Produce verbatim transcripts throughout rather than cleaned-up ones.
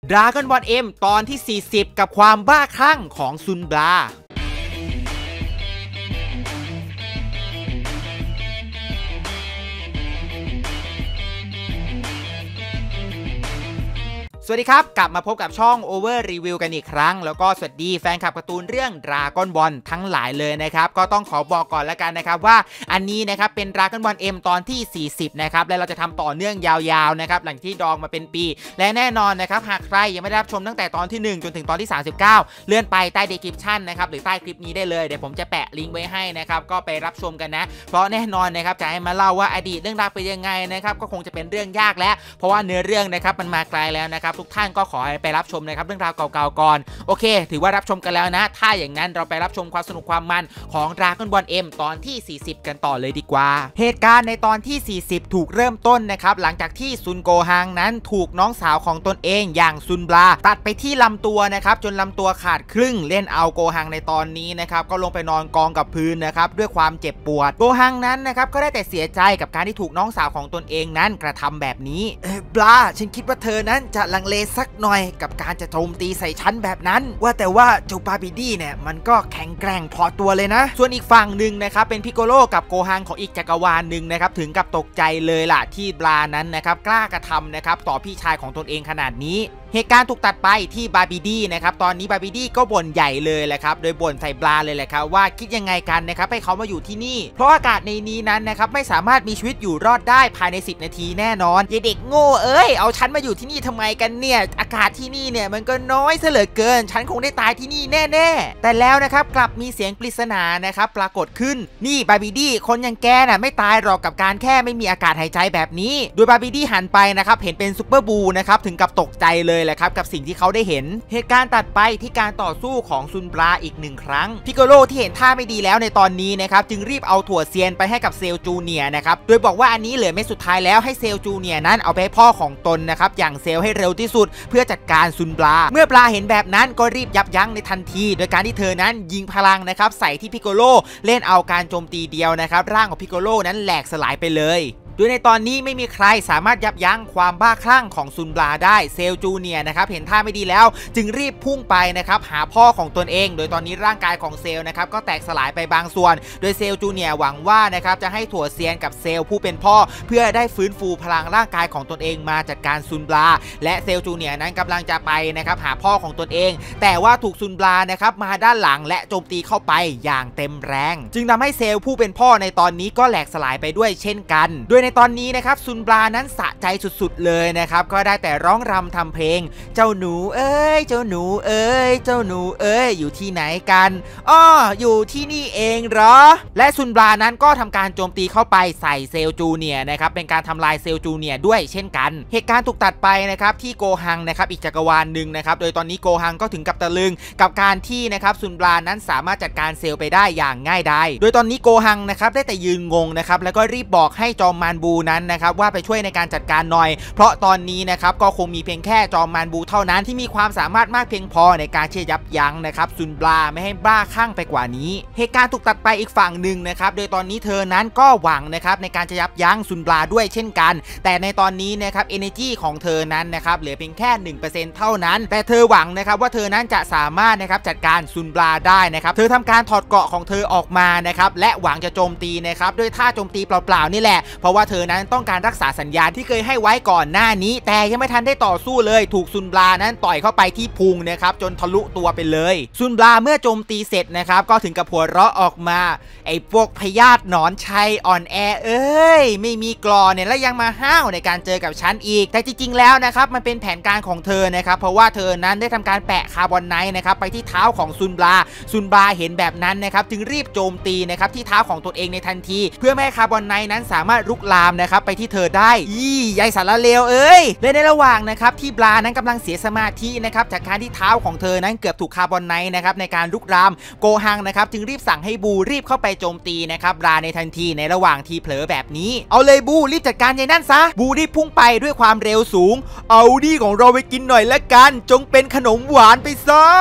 Dragon Ball M ตอนที่สี่สิบกับความบ้าคลั่งของซุนบลาสวัสดีครับกลับมาพบกับช่อง Over Review กันอีกครั้งแล้วก็สวัสดีแฟนคลับการ์ตูนเรื่อง Dragon Ball ทั้งหลายเลยนะครับก็ต้องขอบอกก่อนแล้วกันนะครับว่าอันนี้นะครับเป็น Dragon Ball M ตอนที่สี่สิบนะครับและเราจะทำต่อเนื่องยาวๆนะครับหลังที่ดองมาเป็นปีและแน่นอนนะครับหากใครยังไม่ได้รับชมตั้งแต่ตอนที่หนึ่งจนถึงตอนที่สามสิบเก้าเลื่อนไปใต้ description นะครับหรือใต้คลิปนี้ได้เลยเดี๋ยวผมจะแปะลิงก์ไว้ให้นะครับก็ไปรับชมกันนะเพราะแน่นอนนะครับจะให้มาเล่าว่าอดีตเรื่องราวเป็นยังไงนะครับก็คงจะเป็นเรื่องยากแล้วเพราะว่าเนื้อเรื่องนะครับมันมาไกลแล้วนะครับทุกท่านก็ขอไปรับชมนะครับเรื่องราวเก่าๆก่อนโอเคถือว่ารับชมกันแล้วนะถ้าอย่างนั้นเราไปรับชมความสนุกความมันของ Dragon Ball M ตอนที่สี่สิบกันต่อเลยดีกว่าเหตุการณ์ในตอนที่สี่สิบถูกเริ่มต้นนะครับหลังจากที่ซุนโกฮังนั้นถูกน้องสาวของตนเองอย่างซุนบลาตัดไปที่ลำตัวนะครับจนลำตัวขาดครึ่งเล่นเอาโกฮังในตอนนี้นะครับก็ลงไปนอนกองกับพื้นนะครับด้วยความเจ็บปวดโกฮังนั้นนะครับก็ได้แต่เสียใจกับการที่ถูกน้องสาวของตนเองนั้นกระทำแบบนี้เออบลาฉันคิดว่าเธอนั้นจะลังเลสักหน่อยกับการจะโจมตีใส่ฉันแบบนั้นว่าแต่ว่าเจ้าบาบิดี้เนี่ยมันก็แข็งแกร่งพอตัวเลยนะส่วนอีกฝั่งหนึ่งนะครับเป็นพิโกโลกับโกฮังของอีกจักรวาลหนึ่งนะครับถึงกับตกใจเลยล่ะที่บลานั้นนะครับกล้ากระทำนะครับต่อพี่ชายของตนเองขนาดนี้เหตุการณ์ถูกตัดไปที่บาบิดี้นะครับตอนนี้บาบิดี้ก็บ่นใหญ่เลยแหละครับโดยบ่นใส่บลาเลยแหละครับว่าคิดยังไงกันนะครับให้เขามาอยู่ที่นี่เพราะอากาศในนี้นั้นนะครับไม่สามารถมีชีวิตอยู่รอดได้ภายในสิบนาทีแน่นอนอย่าเด็กโง่เอ้ยเอาฉันมาอยู่ที่นี่ทำไมกันเนี่ยอากาศที่นี่เนี่ยมันก็น้อยซะเหลือเกินฉันคงได้ตายที่นี่แน่ๆแต่แล้วนะครับกลับมีเสียงปริศนานะครับปรากฏขึ้นนี่บาบิดี้คนอย่างแกน่ะไม่ตายหรอกกับการแค่ไม่มีอากาศหายใจแบบนี้โดยบาบิดี้หันไปนะครับเห็นเป็นซุปเปอร์บูนะครับถึงกับตกใจเลยแหละครับกับสิ่งที่เขาได้เห็นเหตุการณ์ตัดไปที่การต่อสู้ของซุนบลาอีกหนึ่งครั้งพิโกโลที่เห็นท่าไม่ดีแล้วในตอนนี้นะครับจึงรีบเอาถั่วเซียนไปให้กับเซลจูเนียร์นะครับโดยบอกว่าอันนี้เหลือเม็ดสุดท้ายแล้วให้เซลจูเนียร์นั้นเอาไปให้พ่อของตนนะครับอย่างเซลให้เร็วที่สุดเพื่อจัดการซุนบลาเมื่อบลาเห็นแบบนั้นก็รีบยับยั้งในทันทีโดยการที่เธอนั้นยิงพลังนะครับใส่ที่พิโกโลเล่นเอาการโจมตีเดียวนะครับร่างของพิโกโลนั้นแหลกสลายไปเลยโดยในตอนนี้ไม่มีใครสามารถยับยั้งความบ้าคลั่งของซุนบลาได้เซลจูเนียร์นะครับเห็นท่าไม่ดีแล้วจึงรีบพุ่งไปนะครับหาพ่อของตนเองโดยตอนนี้ร่างกายของเซลนะครับก็แตกสลายไปบางส่วนโดยเซลจูเนียร์หวังว่านะครับจะให้ถั่วเซียนกับเซลผู้เป็นพ่อเพื่อได้ฟื้นฟูพลังร่างกายของตนเองมาจัดการซุนบลาและเซลจูเนียร์นั้นกำลังจะไปนะครับหาพ่อของตนเองแต่ว่าถูกซุนบลานะครับมาด้านหลังและโจมตีเข้าไปอย่างเต็มแรงจึงทำให้เซลผู้เป็นพ่อในตอนนี้ก็แหลกสลายไปด้วยเช่นกันโดยในตอนนี้นะครับซุนบลานั้นสะใจสุดๆเลยนะครับก็ได้แต่ร้องรำทำเพลงเจ้าหนูเอ้ยเจ้าหนูเอ้ยเจ้าหนูเอ้ยอยู่ที่ไหนกันอ้ออยู่ที่นี่เองเหรอและซุนบลานั้นก็ทำการโจมตีเข้าไปใส่เซลจูเนียร์นะครับเป็นการทำลายเซลจูเนียร์ด้วยเช่นกันเหตุการณ์ถูกตัดไปนะครับที่โกฮังนะครับอีกจักรวาลหนึ่งนะครับโดยตอนนี้โกฮังก็ถึงกับตะลึงกับการที่นะครับซุนบลานั้นสามารถจัดการเซลไปได้อย่างง่ายดายโดยตอนนี้โกฮังนะครับได้แต่ยืนงงนะครับแล้วก็รีบบอกให้จอมมารบูนั้นนะครับว่าไปช่วยในการจัดการหน่อยเพราะตอนนี้นะครับก็คงมีเพียงแค่จอมมารบูเท่านั้นที่มีความสามารถมากเพียงพอในการที่จะยับยั้งนะครับซุนบลาไม่ให้บ้าคลั่งไปกว่านี้เหตุการณ์ถูกตัดไปอีกฝั่งหนึ่งนะครับโดยตอนนี้เธอนั้นก็หวังนะครับในการจะยับยั้งซุนบลาด้วยเช่นกันแต่ในตอนนี้นะครับ energy ของเธอนั้นนะครับเหลือเพียงแค่ หนึ่งเปอร์เซ็นต์ เท่านั้นแต่เธอหวังนะครับว่าเธอนั้นจะสามารถนะครับจัดการซุนบลาได้นะครับเธอทำการถอดเกราะของเธอออกมานะครับและหวังจะโจมตีนะครับด้วยท่าโจมตีเปล่าๆนี่แหละเพราะว่าเธอนั้นต้องการรักษาสัญญาณที่เคยให้ไว้ก่อนหน้านี้แต่ยังไม่ทันได้ต่อสู้เลยถูกซุนบลานั้นต่อยเข้าไปที่พุงนะครับจนทะลุตัวไปเลยซุนบลาเมื่อโจมตีเสร็จนะครับก็ถึงกับหัวเราะออกมาไอ้พวกพยาธิหนอนชัยอ่อนแอเอ้ยไม่มีกรอเนี่ยแล้วยังมาห้าวในการเจอกับฉันอีกแต่จริงๆแล้วนะครับมันเป็นแผนการของเธอนะครับเพราะว่าเธอนั้นได้ทำการแปะคาร์บอนไนท์นะครับไปที่เท้าของซุนบลาซุนบลาเห็นแบบนั้นนะครับจึงรีบโจมตีนะครับที่เท้าของตนเองในทันทีเพื่อไม่ให้คาร์บอนไนท์นั้นสามารถลุกลามนะครับไปที่เธอได้ยี่ยายสารเลวเอ้ยและในระหว่างนะครับที่บลานั้นกำลังเสียสมาธินะครับจากการที่เท้าของเธอนั้นเกือบถูกคาร์บอนไนท์นะครับในการลุกลามโกฮังนะครับจึงรีบสั่งให้บูรีบเข้าไปโจมตีนะครับบลาในทันทีในระหว่างที่เผลอแบบนี้เอาเลยบูรีบจัดการยายนั่นซะบูรีบพุ่งไปด้วยความเร็วสูงเอาดีของเราไปกินหน่อยละกันจงเป็นขนมหวานไปซะ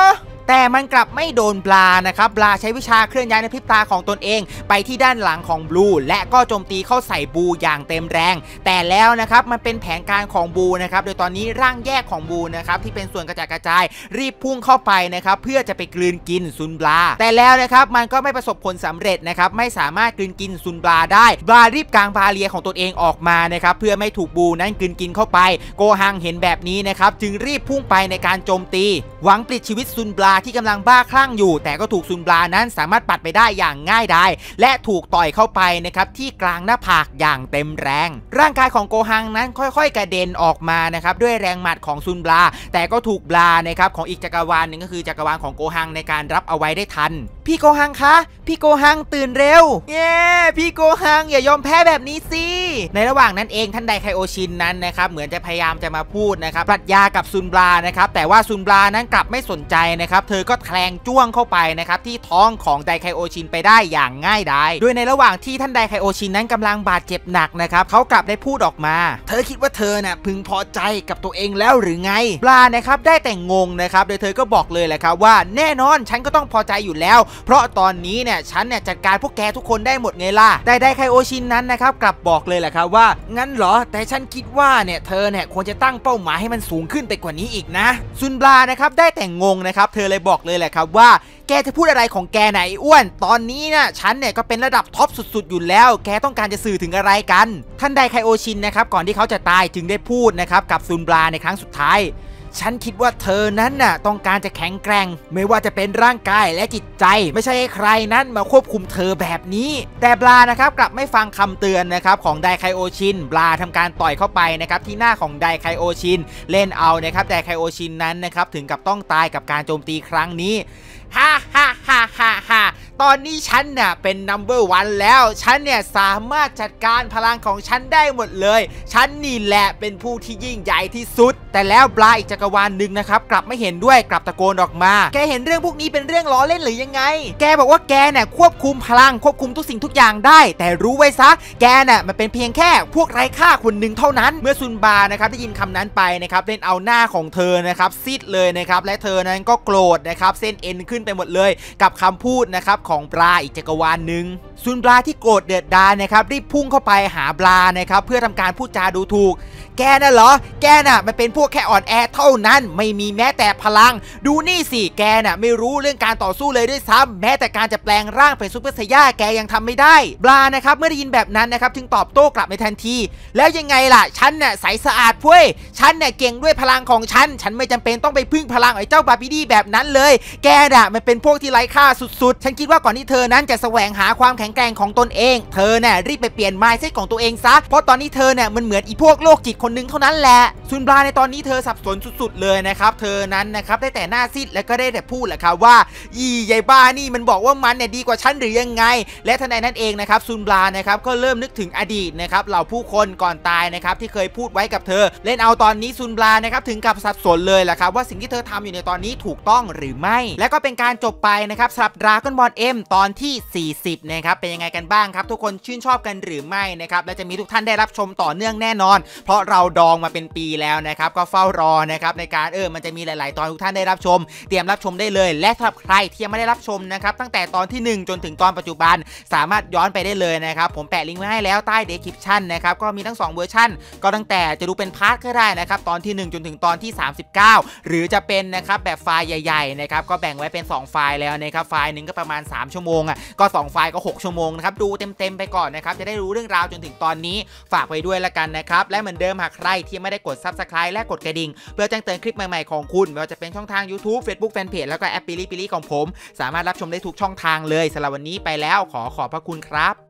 แต่มันกลับไม่โดนบลานะครับบลาใช้วิชาเคลื่อนย้ายในพริบตาของตนเองไปที่ด้านหลังของบลูและก็โจมตีเข้าใส่บลูอย่างเต็มแรงแต่แล้วนะครับมันเป็นแผนการของบลูนะครับโดยตอนนี้ร่างแยกของบลูนะครับที่เป็นส่วนกระจายกระจายรีบพุ่งเข้าไปนะครับเพื่อจะไปกลืนกินซุนบลาแต่แล้วนะครับมันก็ไม่ประสบผลสำเร็จนะครับไม่สามารถกลืนกินซุนบลาได้บลารีบกางบาเรียของตนเองออกมานะครับเพื่อไม่ถูกบลูนั้นกลืนกินเข้าไปโกฮังเห็นแบบนี้นะครับจึงรีบพุ่งไปในการโจมตีหวังปลิดชีวิตซุนบลาที่กำลังบ้าคลั่งอยู่แต่ก็ถูกซุนบลานั้นสามารถปัดไปได้อย่างง่ายดายและถูกต่อยเข้าไปนะครับที่กลางหน้าผากอย่างเต็มแรงร่างกายของโกฮังนั้นค่อยๆกระเด็นออกมานะครับด้วยแรงหมัดของซุนบลาแต่ก็ถูกบลานะครับของอีกจักรวาลหนึ่งก็คือจักรวาลของโกฮังในการรับเอาไว้ได้ทันพี่โกฮังคะพี่โกฮังตื่นเร็วเย้พี่โกฮังอย่ายอมแพ้แบบนี้สิในระหว่างนั้นเองท่านไดไคโอชินนั้นนะครับเหมือนจะพยายามจะมาพูดนะครับปรัชญากับซุนบลานะครับแต่ว่าซุนบลานั้นกลับไม่สนใจนะครับเธอก็แทงจ้วงเข้าไปนะครับที่ท้องของไดไคโอชินไปได้อย่างง่ายดายโดยในระหว่างที่ท่านไดไคโอชินนั้นกำลังบาดเจ็บหนักนะครับเขากลับได้พูดออกมาเธอคิดว่าเธอน่ะพึงพอใจกับตัวเองแล้วหรือไงบลานะครับได้แต่งงนะครับโดยเธอก็บอกเลยแหละครับว่าแน่นอนฉันก็ต้องพอใจอยู่แล้วเพราะตอนนี้เนี่ยฉันเนี่ยจัดการพวกแกทุกคนได้หมดไงล่ะแต่ไดไคโอชินนั้นนะครับกลับบอกเลยแหละครับว่างั้นเหรอแต่ฉันคิดว่าเนี่ยเธอเนี่ยควรจะตั้งเป้าหมายให้มันสูงขึ้นไปกว่านี้อีกนะซุนบลานะครับได้แต่งงนะครับเธอเลยบอกเลยแหละครับว่าแกจะพูดอะไรของแกไหนอ้วนตอนนี้นะฉันเนี่ยก็เป็นระดับท็อปสุดๆอยู่แล้วแกต้องการจะสื่อถึงอะไรกันท่านไดไคโอชินนะครับก่อนที่เขาจะตายจึงได้พูดนะครับกับซุนบลาในครั้งสุดท้ายฉันคิดว่าเธอนั้นน่ะต้องการจะแข็งแกร่งไม่ว่าจะเป็นร่างกายและจิตใจไม่ใช่ให้ใครนั้นมาควบคุมเธอแบบนี้แต่บลานะครับกลับไม่ฟังคำเตือนนะครับของไดไคโอชินบลาทำการต่อยเข้าไปนะครับที่หน้าของไดไคโอชินเล่นเอานะครับไดไคโอชินนั้นนะครับถึงกับต้องตายกับการโจมตีครั้งนี้ฮ่าฮ่าฮ่าฮ่าฮ่าตอนนี้ฉันเนี่ยเป็นนัมเบอร์วันแล้วฉันเนี่ยสามารถจัดการพลังของฉันได้หมดเลยฉันนี่แหละเป็นผู้ที่ยิ่งใหญ่ที่สุดแต่แล้วบลาอีกจักรวาลหนึ่งนะครับกลับไม่เห็นด้วยกลับตะโกนออกมาแกเห็นเรื่องพวกนี้เป็นเรื่องล้อเล่นหรือยังไงแกบอกว่าแกเนี่ยควบคุมพลังควบคุมทุกสิ่งทุกอย่างได้แต่รู้ไว้ซะแกเนี่ยมันเป็นเพียงแค่พวกไร้ค่าคนหนึ่งเท่านั้นเมื่อซุนบานะครับได้ยินคำนั้นไปนะครับเล่นเอาหน้าของเธอนะครับซีดเลยนะครับและเธอนั้นก็โกรธนะครับเส้นเอ็นขึ้นไปหมดเลยกับคำพูดนะครับของบลาอีกจักรวาลหนึ่งซุนบลาที่โกรธเดือดดาลนะครับรีบพุ่งเข้าไปหาบลานะครับเพื่อทำการพูดจาดูถูกแกน่ะเหรอแกน่ะมันเป็นพวกแค่อ่อนแอเท่านั้นไม่มีแม้แต่พลังดูนี่สิแกน่ะไม่รู้เรื่องการต่อสู้เลยด้วยซ้ำแม้แต่การจะแปลงร่างเป็นซูเปอร์ไซย่าแกยังทำไม่ได้บลานะครับเมื่อได้ยินแบบนั้นนะครับจึงตอบโต้กลับในทันทีแล้วยังไงล่ะฉันน่ะใสสะอาดเว้ยฉันเนี่ยเก่งด้วยพลังของฉันฉันไม่จำเป็นต้องไปพึ่งพลังไอ้เจ้าบาบิดี้แบบนั้นเลยแกน่ะมันเป็นพวกที่ไร้ค่าสุดๆฉันคิดว่าก่อนที่เธอนั้นจะแสวงหาความแข็งแกร่งของตนเองเธอเนี่ยรีบไปเปลี่ยน mindset ของตัวเองซะเพราะตอนนี้เธอเนี่ยมันเหมือนอีพวกโรคจิตคนนึงเท่านั้นแหละซุนบลาในตอนนี้เธอสับสนสุดๆเลยนะครับเธอนั้นนะครับได้แต่หน้าซีดและก็ได้แต่พูดแหละครับว่าอียายบ้านี่มันบอกว่ามันเนี่ยดีกว่าฉันหรือยังไงและทันใดนั้นเองนะครับซุนบลานะครับก็เริ่มนึกถึงอดีตนะครับเหล่าผู้คนก่อนตายนะครับที่เคยพูดไว้กับเธอเล่นเอาตอนนี้ซุนบลานะครับถึงกับสับสนเลยแหละครับว่าสิ่งที่เธอทำอยู่ในตอนนี้ถูกต้องหรือไม่และก็เป็นการจบไปนะครับสำหรับดราก้อนบอล เอ็ม ตอนที่สี่สิบนะครับเป็นยังไงกันบ้างครับทุกคนชื่นชอบกันหรือไม่นะครับและจะมีทุกท่านได้รับชมต่อเนื่องแน่นอนเพราะเราดองมาเป็นปีแล้วนะครับก็เฝ้ารอนะครับในการเออมันจะมีหลายๆตอนทุกท่านได้รับชมเตรียมรับชมได้เลยและสำหรับใครที่ยังไม่ได้รับชมนะครับตั้งแต่ตอนที่หนึ่งจนถึงตอนปัจจุบันสามารถย้อนไปได้เลยนะครับผมแปะลิงก์ไว้ให้แล้วใต้เดสคริปชั่นนะครับก็มีทั้งสองเวอร์ชันก็ตั้งแต่จะดูเป็นพาร์ทก็ได้นะครับตอนที่หนึ่งจนถึงตอนที่สามสิบเก้าหรือจะเป็นนะครับแบบไฟล์ใหญ่ๆนะครับก็แบ่งไว้เป็นสองไฟล์แล้วนะครับไฟล์หนึ่งก็ประมาณสามชั่วโมงอ่ะก็สองไฟล์ก็หกชั่วโมงนะครับดูเต็มๆไปก่อนนะครับจะได้รู้เรื่องราวจนถึงตอนนี้ฝากไว้ด้วยละกันนะครับและเหมือนเดิมหากใครที่ไม่ได้กด ซับสไครบ์ และกดกระดิ่งเพื่อแจ้งเตือนคลิปใหม่ๆของคุณไม่ว่าจะเป็นช่องทาง ยูทูบ เฟซบุ๊ก แฟนเพจแล้วก็แอปปิลิปิลิของผมสามารถรับชมได้ทุกช่องทางเลยสำหรับวันนี้ไปแล้วขอขอบพระคุณครับ